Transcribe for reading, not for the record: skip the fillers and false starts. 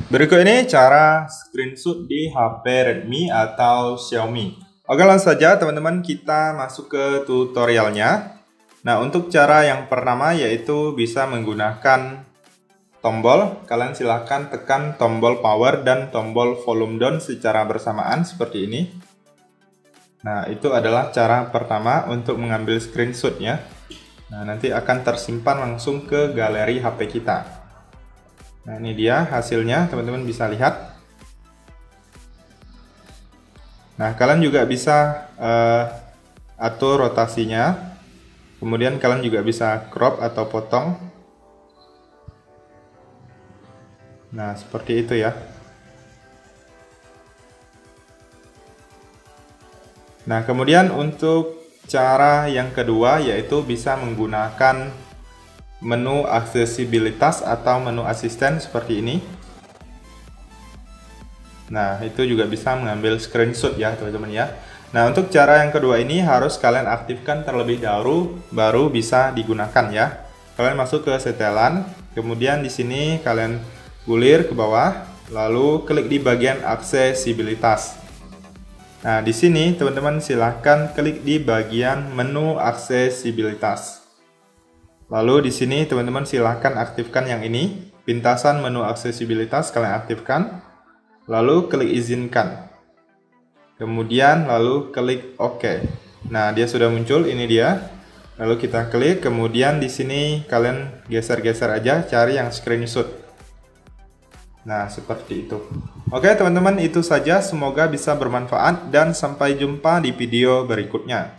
Berikut ini cara screenshot di HP Redmi atau Xiaomi. Oke, langsung saja teman-teman kita masuk ke tutorialnya. Nah, untuk cara yang pertama yaitu bisa menggunakan tombol. Kalian silahkan tekan tombol power dan tombol volume down secara bersamaan seperti ini. Nah, itu adalah cara pertama untuk mengambil screenshotnya. Nah, nanti akan tersimpan langsung ke galeri HP kita. Nah, ini dia hasilnya, teman-teman bisa lihat. Nah, kalian juga bisa atur rotasinya. Kemudian kalian juga bisa crop atau potong. Nah, seperti itu ya. Nah, kemudian untuk cara yang kedua yaitu bisa menggunakan menu aksesibilitas atau menu asisten seperti ini. Nah, itu juga bisa mengambil screenshot ya teman-teman ya. Nah, untuk cara yang kedua ini harus kalian aktifkan terlebih dahulu baru bisa digunakan ya. Kalian masuk ke setelan, kemudian di sini kalian gulir ke bawah, lalu klik di bagian aksesibilitas. Nah, di sini teman-teman silahkan klik di bagian menu aksesibilitas. Lalu di sini teman-teman silahkan aktifkan yang ini, pintasan menu aksesibilitas kalian aktifkan, lalu klik izinkan. Kemudian lalu klik OK. Nah, dia sudah muncul, ini dia. Lalu kita klik, kemudian di sini kalian geser-geser aja cari yang screenshot. Nah, seperti itu. Oke, teman-teman, itu saja. Semoga bisa bermanfaat dan sampai jumpa di video berikutnya.